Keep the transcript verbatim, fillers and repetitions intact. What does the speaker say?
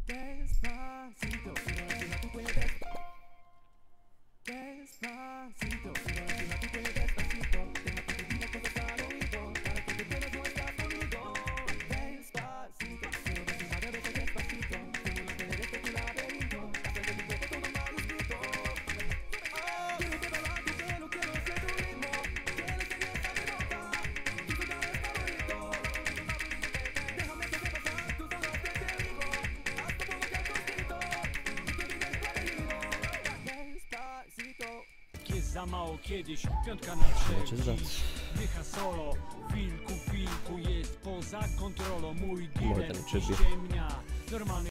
Despacito, suena tu cuello despacito, suena tu cuello despacito. Deja que te diga cosas al oído, para que te quedes no estás conmigo. Despacito, suena tu madre beso despacito. Simulando el este tu laberinto, hacer de mi cuerpo todo manuscrito. Oh, quiero que bailar tu pelo, quiero ser tu ritmo. Quiero seguir esta nota, tu final es favorito. Déjame hacer pasar tus horas de peligro, hasta provocar conflicto, y que vives peligro. Despacito. Za mało kiedyś, piątka na Znaczy za- trzech. Dycha solo, wilku, wilku jest poza kontrolą. Mój Może dealer ten czybi. ściemnia. Normalny